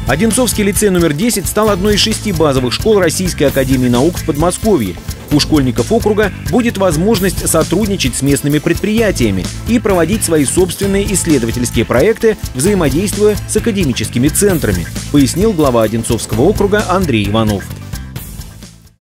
Одинцовский лицей номер 10 стал одной из 6 базовых школ Российской академии наук в Подмосковье. У школьников округа будет возможность сотрудничать с местными предприятиями и проводить свои собственные исследовательские проекты, взаимодействуя с академическими центрами, пояснил глава Одинцовского округа Андрей Иванов.